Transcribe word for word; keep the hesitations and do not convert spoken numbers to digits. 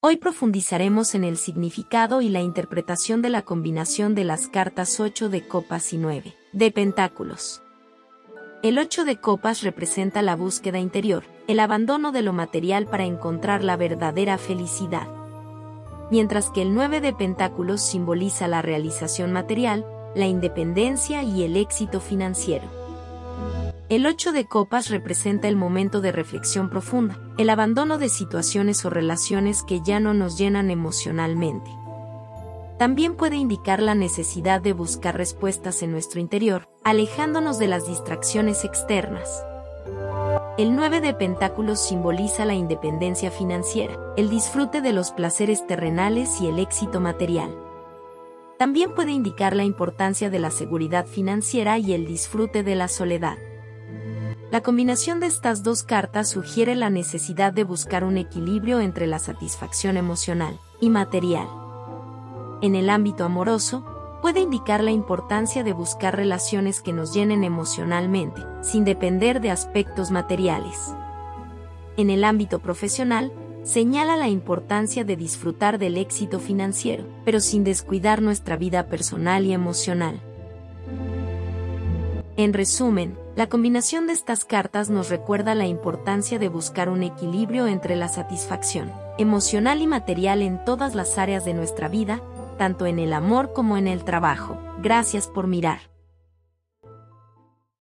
Hoy profundizaremos en el significado y la interpretación de la combinación de las cartas ocho de copas y nueve de pentáculos. El ocho de copas representa la búsqueda interior, el abandono de lo material para encontrar la verdadera felicidad. Mientras que el nueve de pentáculos simboliza la realización material, la independencia y el éxito financiero. El ocho de copas representa el momento de reflexión profunda, el abandono de situaciones o relaciones que ya no nos llenan emocionalmente. También puede indicar la necesidad de buscar respuestas en nuestro interior, alejándonos de las distracciones externas. El nueve de pentáculos simboliza la independencia financiera, el disfrute de los placeres terrenales y el éxito material. También puede indicar la importancia de la seguridad financiera y el disfrute de la soledad. La combinación de estas dos cartas sugiere la necesidad de buscar un equilibrio entre la satisfacción emocional y material. En el ámbito amoroso, puede indicar la importancia de buscar relaciones que nos llenen emocionalmente, sin depender de aspectos materiales. En el ámbito profesional, señala la importancia de disfrutar del éxito financiero, pero sin descuidar nuestra vida personal y emocional. En resumen, la combinación de estas cartas nos recuerda la importancia de buscar un equilibrio entre la satisfacción emocional y material en todas las áreas de nuestra vida, tanto en el amor como en el trabajo. Gracias por mirar.